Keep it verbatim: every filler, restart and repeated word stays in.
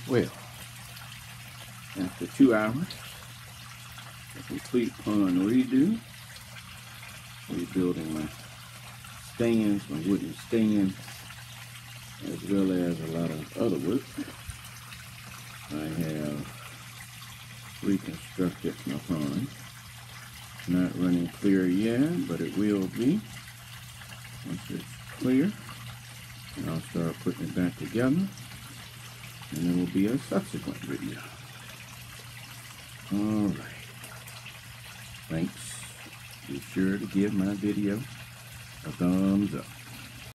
Well, after two hours, a complete pond redo, rebuilding my stands, my wooden stands, as well as a lot of other work. I have reconstructed my pond. Not running clear yet, but it will be once it's clear. And I'll start putting it back together, and there will be a subsequent video. Alright. Thanks. Be sure to give my video a thumbs up.